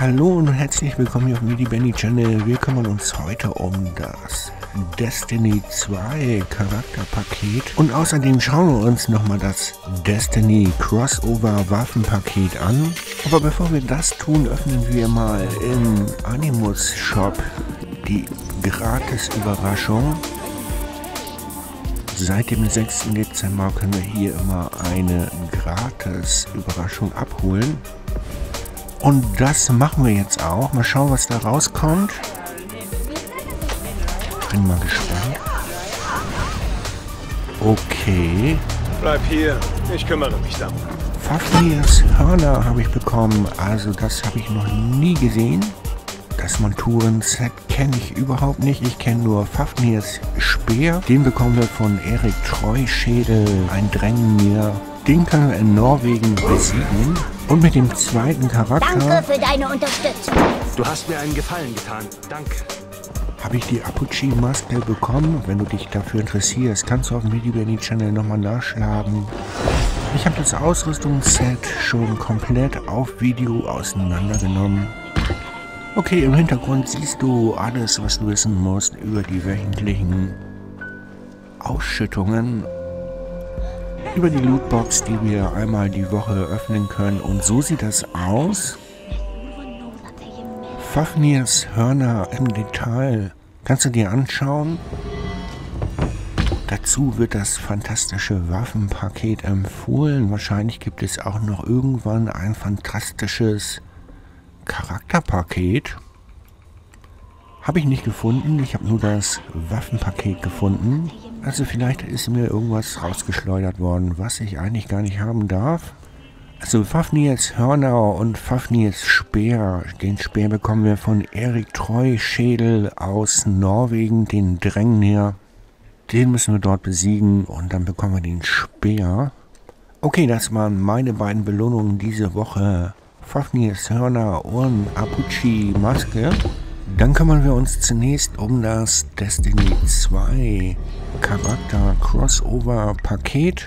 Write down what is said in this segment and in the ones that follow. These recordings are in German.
Hallo und herzlich willkommen hier auf MediBenny Channel. Wir kümmern uns heute um das Destiny 2 Charakterpaket und außerdem schauen wir uns nochmal das Destiny Crossover Waffenpaket an. Aber bevor wir das tun, öffnen wir mal im Animus Shop die Gratis-Überraschung. Seit dem 6. Dezember können wir hier immer eine Gratis-Überraschung abholen. Und das machen wir jetzt auch. Mal schauen, was da rauskommt. Bin mal gespannt. Okay. Bleib hier, ich kümmere mich darum. Fafnirs Hörner habe ich bekommen. Also das habe ich noch nie gesehen. Das Monturen-Set kenne ich überhaupt nicht. Ich kenne nur Fafnirs Speer. Den bekommen wir von Erik Treuschädel. Ein Drängenmeer. Den können wir in Norwegen besiegen. Und mit dem zweiten Charakter... Danke für deine Unterstützung. Du hast mir einen Gefallen getan. Danke. Habe ich die Apuchi-Maske bekommen. Wenn du dich dafür interessierst, kannst du auf dem MediBenny Channel nochmal nachschlagen. Ich habe das Ausrüstungsset schon komplett auf Video auseinandergenommen. Okay, im Hintergrund siehst du alles, was du wissen musst über die wöchentlichen Ausschüttungen, über die Lootbox, die wir einmal die Woche öffnen können. Und so sieht das aus. Fafnirs Hörner im Detail. Kannst du dir anschauen. Dazu wird das fantastische Waffenpaket empfohlen. Wahrscheinlich gibt es auch noch irgendwann ein fantastisches Charakterpaket. Habe ich nicht gefunden. Ich habe nur das Waffenpaket gefunden. Also vielleicht ist mir irgendwas rausgeschleudert worden, was ich eigentlich gar nicht haben darf. Also Fafnirs Hörner und Fafnirs Speer. Den Speer bekommen wir von Erik Treuschädel aus Norwegen, den Drängenmeer. Den müssen wir dort besiegen und dann bekommen wir den Speer. Okay, das waren meine beiden Belohnungen diese Woche. Fafnirs Hörner und Apuchi-Maske. Dann kümmern wir uns zunächst um das Destiny 2 Charakter Crossover Paket.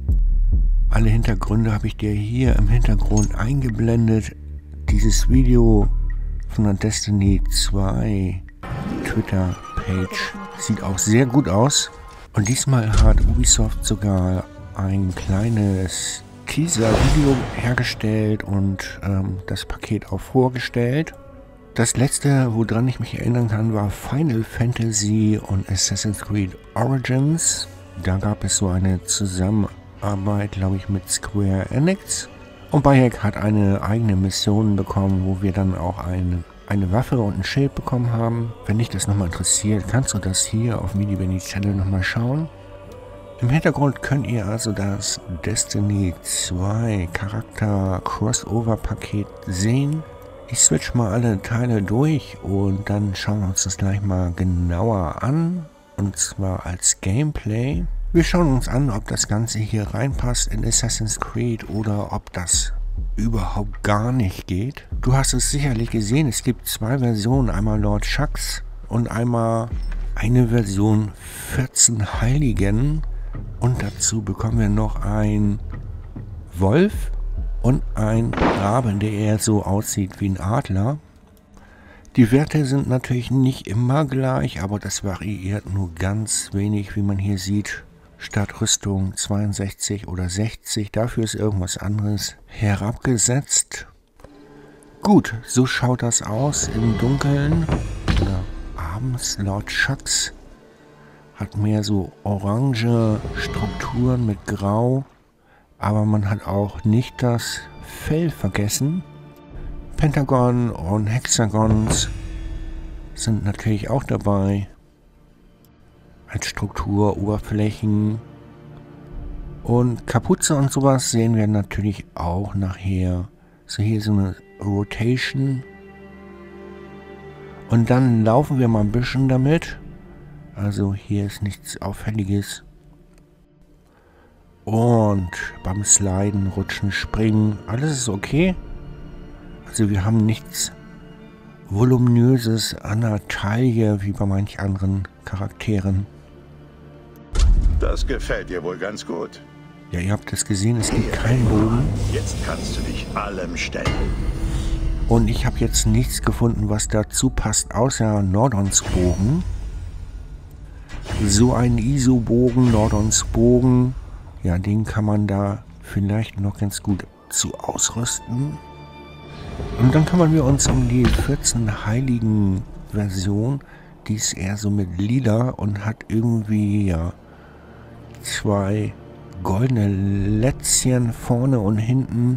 Alle Hintergründe habe ich dir hier im Hintergrund eingeblendet. Dieses Video von der Destiny 2 Twitter Page sieht auch sehr gut aus. Und diesmal hat Ubisoft sogar ein kleines Teaser-Video hergestellt und das Paket auch vorgestellt. Das letzte, woran ich mich erinnern kann, war Final Fantasy und Assassin's Creed Origins. Da gab es so eine Zusammenarbeit, glaube ich, mit Square Enix. Und Bayek hat eine eigene Mission bekommen, wo wir dann auch eine Waffe und ein Schild bekommen haben. Wenn dich das nochmal interessiert, kannst du das hier auf MediBenny Channel nochmal schauen. Im Hintergrund könnt ihr also das Destiny 2 Charakter Crossover Paket sehen. Ich switch mal alle Teile durch und dann schauen wir uns das gleich mal genauer an. Und zwar als Gameplay. Wir schauen uns an, ob das Ganze hier reinpasst in Assassin's Creed oder ob das überhaupt gar nicht geht. Du hast es sicherlich gesehen, es gibt zwei Versionen. Einmal Lord Shaxx und einmal eine Version 14 Heiligen. Und dazu bekommen wir noch ein Wolf und ein Rabe, der eher so aussieht wie ein Adler. Die Werte sind natürlich nicht immer gleich, aber das variiert nur ganz wenig, wie man hier sieht. Statt Rüstung 62 oder 60, dafür ist irgendwas anderes herabgesetzt. Gut, so schaut das aus im Dunkeln oder abends. Lord Shaxx hat mehr so orange Strukturen mit Grau. Aber man hat auch nicht das Fell vergessen. Pentagon und Hexagons sind natürlich auch dabei. Als Struktur, Oberflächen. Und Kapuze und sowas sehen wir natürlich auch nachher. So hier so eine Rotation. Und dann laufen wir mal ein bisschen damit. Also hier ist nichts Auffälliges. Und beim Sliden, Rutschen, Springen, alles ist okay. Also wir haben nichts Voluminöses an der Taille, wie bei manch anderen Charakteren. Das gefällt dir wohl ganz gut. Ja, ihr habt es gesehen, es gibt keinen Bogen. Jetzt kannst du dich allem stellen. Und ich habe jetzt nichts gefunden, was dazu passt, außer Nordons Bogen. So ein ISO-Bogen, Nordons Bogen, ja, den kann man da vielleicht noch ganz gut zu ausrüsten. Und dann kümmern wir uns um die 14 Heiligen Version. Die ist eher so mit Lila und hat irgendwie, ja, 2 goldene Lätzchen vorne und hinten.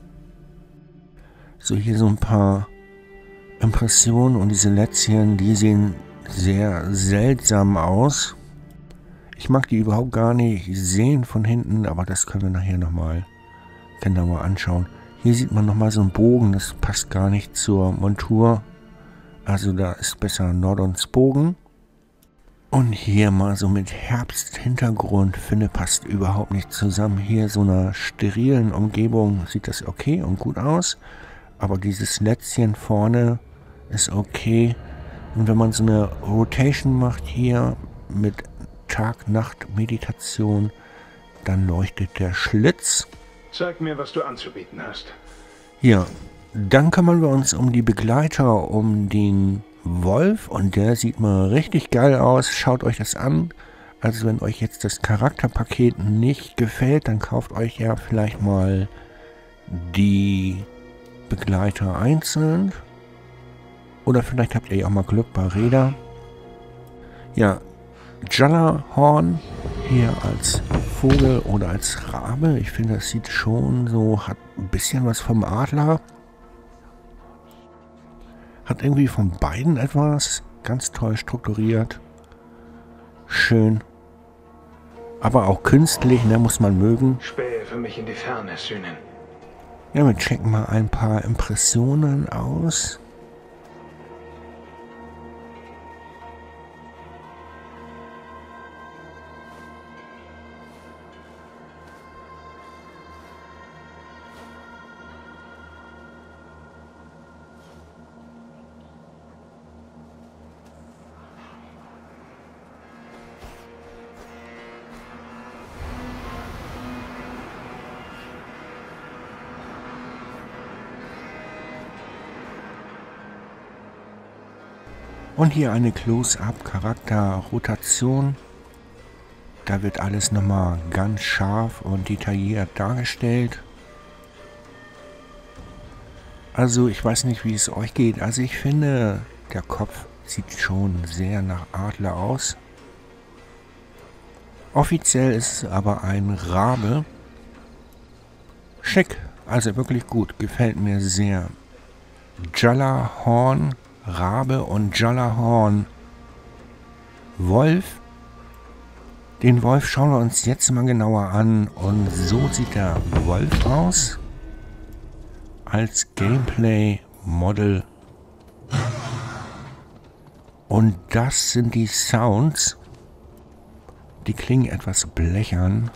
So, hier so ein paar Impressionen und diese Lätzchen, die sehen sehr seltsam aus. Ich mag die überhaupt gar nicht sehen von hinten, aber das können wir nachher nochmal genauer anschauen. Hier sieht man nochmal so einen Bogen, das passt gar nicht zur Montur. Also da ist besser Nordons Bogen. Und hier mal so mit Herbsthintergrund, finde passt überhaupt nicht zusammen. Hier so einer sterilen Umgebung sieht das okay und gut aus. Aber dieses Lätzchen vorne ist okay. Und wenn man so eine Rotation macht hier mit Tag-Nacht-Meditation, dann leuchtet der Schlitz. Zeig mir, was du anzubieten hast. Ja, dann kümmern wir uns um die Begleiter, um den Wolf. Und der sieht mal richtig geil aus. Schaut euch das an. Also wenn euch jetzt das Charakterpaket nicht gefällt, dann kauft euch ja vielleicht mal die Begleiter einzeln. Oder vielleicht habt ihr ja auch mal Glück bei Räder. Ja, Jallarhorn hier als Vogel oder als Rabe. Ich finde, das sieht schon so, hat ein bisschen was vom Adler. Hat irgendwie von beiden etwas. Ganz toll strukturiert. Schön. Aber auch künstlich, ne, muss man mögen. Spähe für mich in die Ferne, Sühnen. Ja, wir checken mal ein paar Impressionen aus. Und hier eine Close-Up-Charakter-Rotation. Da wird alles nochmal ganz scharf und detailliert dargestellt. Also ich weiß nicht, wie es euch geht. Also ich finde, der Kopf sieht schon sehr nach Adler aus. Offiziell ist es aber ein Rabe. Schick, also wirklich gut, gefällt mir sehr. Jallarhorn Rabe und Jallarhorn Wolf. Den Wolf schauen wir uns jetzt mal genauer an. Und so sieht der Wolf aus. Als Gameplay-Model. Und das sind die Sounds. Die klingen etwas blechern.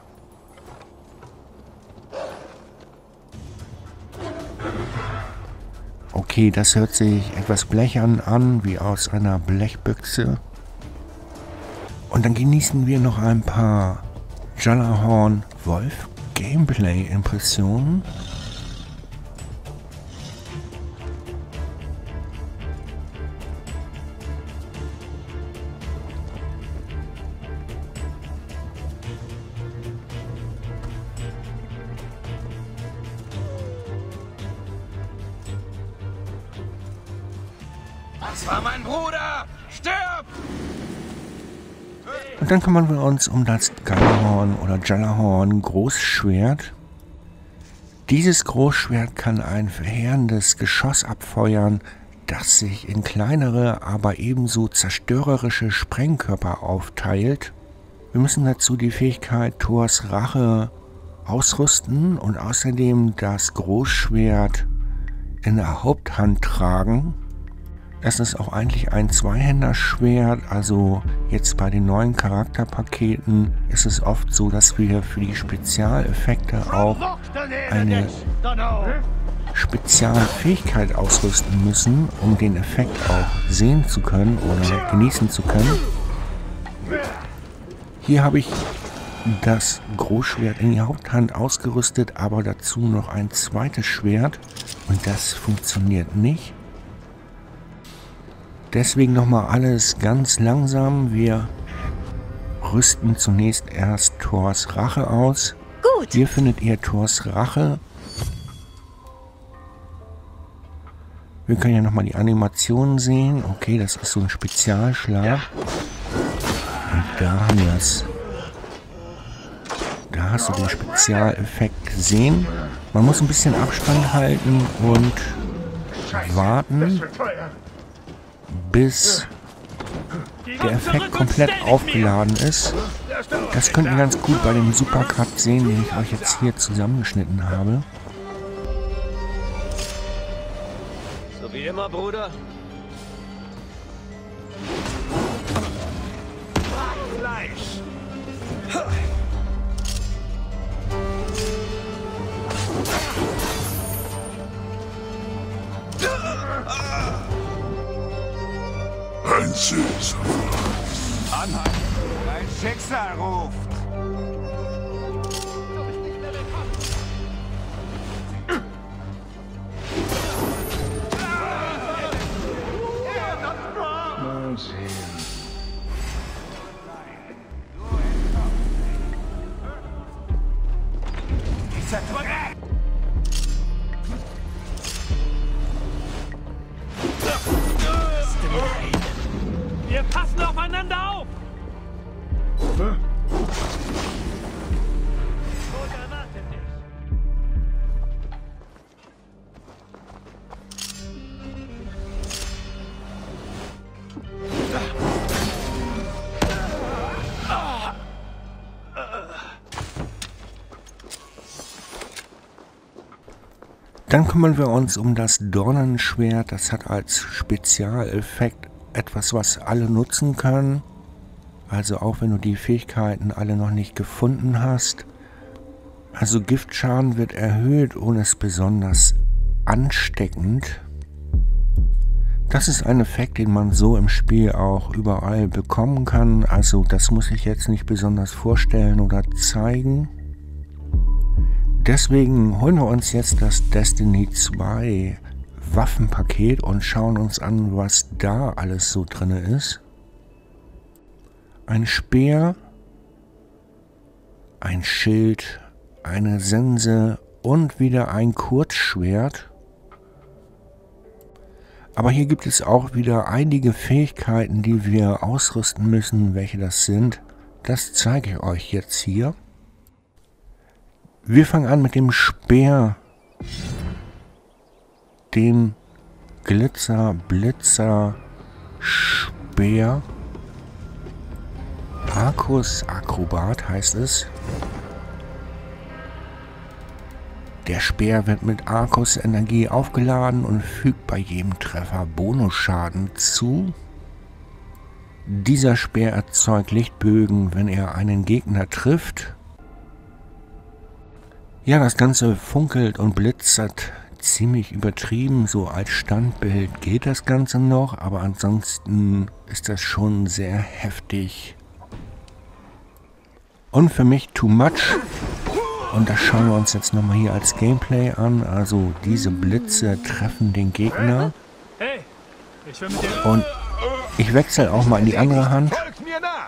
Okay, das hört sich etwas blechern an, wie aus einer Blechbüchse. Und dann genießen wir noch ein paar Jallarhorn Wolf Gameplay-Impressionen. Das war mein Bruder! Stirb! Und dann kümmern wir uns um das Gjallarhorn oder Jallarhorn Großschwert. Dieses Großschwert kann ein verheerendes Geschoss abfeuern, das sich in kleinere, aber ebenso zerstörerische Sprengkörper aufteilt. Wir müssen dazu die Fähigkeit Thors Rache ausrüsten und außerdem das Großschwert in der Haupthand tragen. Das ist auch eigentlich ein Zweihänderschwert, also jetzt bei den neuen Charakterpaketen ist es oft so, dass wir für die Spezialeffekte auch eine Spezialfähigkeit ausrüsten müssen, um den Effekt auch sehen zu können oder genießen zu können. Hier habe ich das Großschwert in die Haupthand ausgerüstet, aber dazu noch ein zweites Schwert. Und das funktioniert nicht. Deswegen nochmal alles ganz langsam. Wir rüsten zunächst erst Thors Rache aus. Gut. Hier findet ihr Thors Rache. Wir können ja nochmal die Animationen sehen. Okay, das ist so ein Spezialschlag. Und da haben wir es. Da hast du den Spezialeffekt gesehen. Man muss ein bisschen Abstand halten und warten, bis der Effekt komplett aufgeladen ist. Das könnt ihr ganz gut bei dem Supercut sehen, den ich euch jetzt hier zusammengeschnitten habe. So wie immer, Bruder. Fleisch. Ein süßer Anhalt. Dein Schicksal ruft. Mal sehen. Wir passen aufeinander auf! Dann kümmern wir uns um das Dornenschwert. Das hat als Spezialeffekt etwas, was alle nutzen können. Also auch wenn du die Fähigkeiten alle noch nicht gefunden hast. Also Giftschaden wird erhöht und ist besonders ansteckend. Das ist ein Effekt, den man so im Spiel auch überall bekommen kann. Also das muss ich jetzt nicht besonders vorstellen oder zeigen. Deswegen holen wir uns jetzt das Destiny 2 Waffenpaket und schauen uns an, was da alles so drin ist. Ein Speer, ein Schild, eine Sense und wieder ein Kurzschwert. Aber hier gibt es auch wieder einige Fähigkeiten, die wir ausrüsten müssen. Welche das sind, das zeige ich euch jetzt hier. Wir fangen an mit dem Speer, dem Glitzer-Blitzer-Speer. Arcus Akrobat heißt es. Der Speer wird mit Arcus Energie aufgeladen und fügt bei jedem Treffer Bonusschaden zu. Dieser Speer erzeugt Lichtbögen, wenn er einen Gegner trifft. Ja, das Ganze funkelt und blitzert ziemlich übertrieben. So als Standbild geht das Ganze noch, aber ansonsten ist das schon sehr heftig. Und für mich too much. Und das schauen wir uns jetzt nochmal hier als Gameplay an. Also diese Blitze treffen den Gegner. Und ich wechsle auch mal in die andere Hand. Folgt mir nach!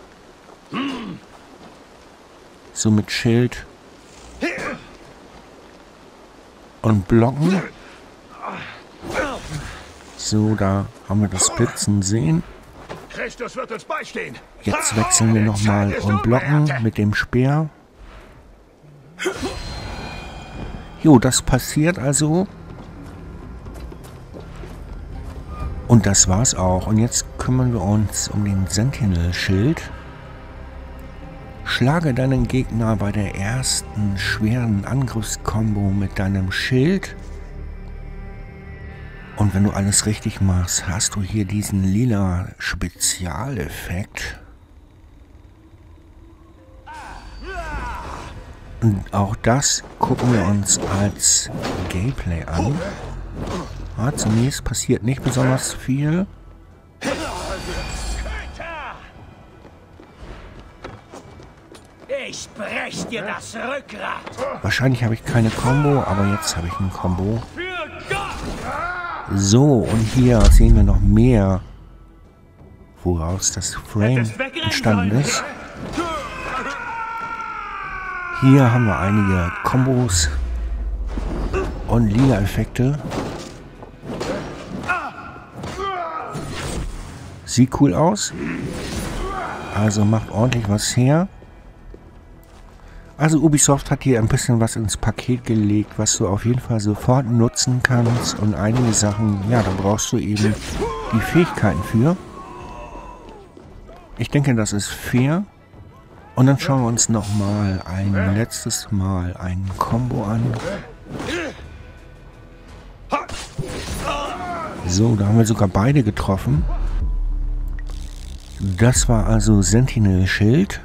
So mit Schild. Und blocken. So, da haben wir das Blitzen sehen. Christus wird uns beistehen. Jetzt wechseln wir nochmal und blocken mit dem Speer. Jo, das passiert also. Und das war's auch. Und jetzt kümmern wir uns um den Sentinel-Schild. Schlage deinen Gegner bei der ersten schweren Angriffskombo mit deinem Schild. Und wenn du alles richtig machst, hast du hier diesen lila Spezialeffekt. Und auch das gucken wir uns als Gameplay an. Ja, zunächst passiert nicht besonders viel. Reißt dir das Rückgrat! Wahrscheinlich habe ich keine Combo, aber jetzt habe ich ein Combo. Für Gott! So, und hier sehen wir noch mehr, woraus das Frame entstanden ist. Hier haben wir einige Kombos und Liga-Effekte. Sieht cool aus. Also macht ordentlich was her. Also Ubisoft hat hier ein bisschen was ins Paket gelegt, was du auf jeden Fall sofort nutzen kannst. Und einige Sachen, ja, da brauchst du eben die Fähigkeiten für. Ich denke, das ist fair. Und dann schauen wir uns nochmal ein letztes Mal ein Combo an. So, da haben wir sogar beide getroffen. Das war also Sentinel Schild.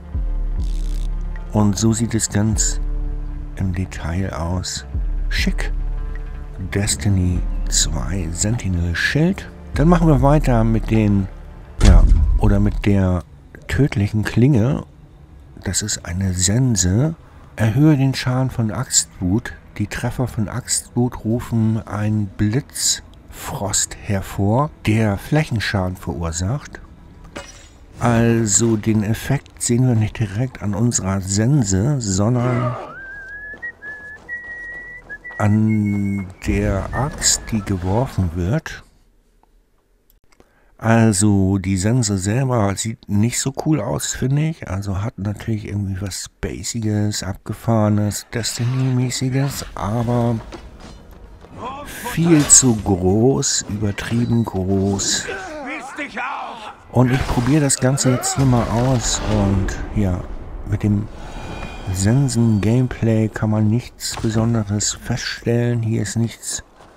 Und so sieht es ganz im Detail aus. Schick. Destiny 2 Sentinel Schild. Dann machen wir weiter mit den, ja, oder mit der tödlichen Klinge. Das ist eine Sense. Erhöhe den Schaden von Axtwut. Die Treffer von Axtwut rufen einen Blitzfrost hervor, der Flächenschaden verursacht. Also den Effekt sehen wir nicht direkt an unserer Sense, sondern an der Axt, die geworfen wird. Also die Sense selber sieht nicht so cool aus, finde ich. Also hat natürlich irgendwie was Basiges, Abgefahrenes, Destiny-mäßiges, aber viel zu groß, übertrieben groß. Und ich probiere das Ganze jetzt hier mal aus und ja, mit dem Sensen-Gameplay kann man nichts Besonderes feststellen. Hier ist nichts,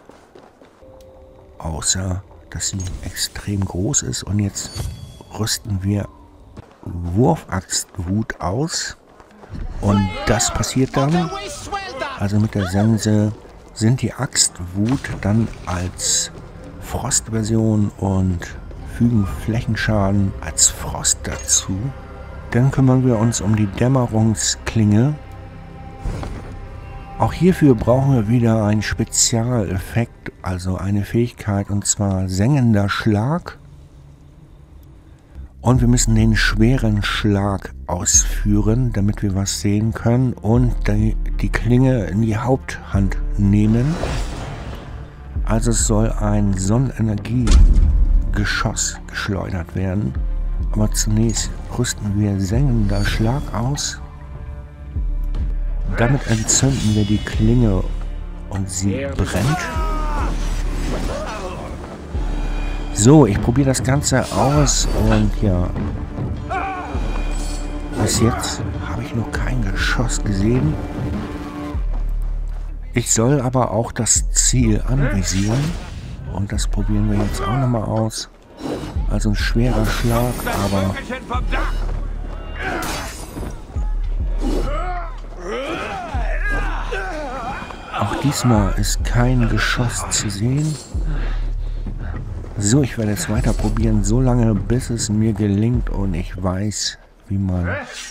außer dass sie extrem groß ist. Und jetzt rüsten wir Wurfaxtwut aus. Und das passiert dann, also mit der Sense sind die Axtwut dann als Frostversion und fügen Flächenschaden als Frost dazu. Dann kümmern wir uns um die Dämmerungsklinge. Auch hierfür brauchen wir wieder einen Spezialeffekt, also eine Fähigkeit, und zwar Sengender Schlag. Und wir müssen den schweren Schlag ausführen, damit wir was sehen können und die Klinge in die Haupthand nehmen. Also es soll ein Sonnenenergie-Geschoss geschleudert werden. Aber zunächst rüsten wir Sengender Schlag aus. Damit entzünden wir die Klinge und sie brennt. So, ich probiere das Ganze aus und ja, bis jetzt habe ich noch kein Geschoss gesehen. Ich soll aber auch das Ziel anvisieren und das probieren wir jetzt auch nochmal aus. Also ein schwerer Schlag, aber auch diesmal ist kein Geschoss zu sehen. So, ich werde jetzt weiter probieren, so lange bis es mir gelingt und ich weiß, wie man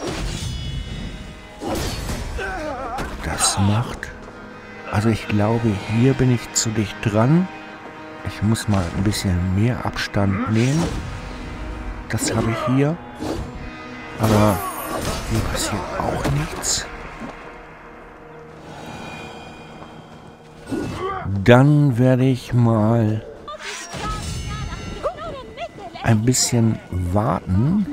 das macht. Also ich glaube, hier bin ich zu dicht dran. Ich muss mal ein bisschen mehr Abstand nehmen. Das habe ich hier. Aber hier passiert auch nichts. Dann werde ich mal ein bisschen warten.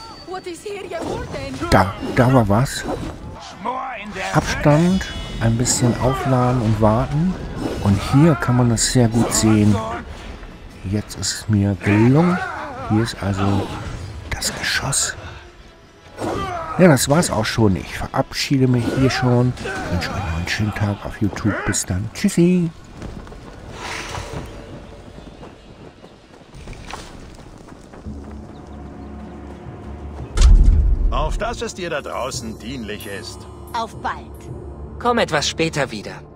Da war was. Abstand, ein bisschen aufladen und warten. Und hier kann man das sehr gut sehen. Jetzt ist es mir gelungen. Hier ist also das Geschoss. Ja, das war's auch schon. Ich verabschiede mich hier schon. Ich wünsche euch noch einen schönen Tag auf YouTube. Bis dann. Tschüssi. Auf dass es dir da draußen dienlich ist. Auf bald. Komm etwas später wieder.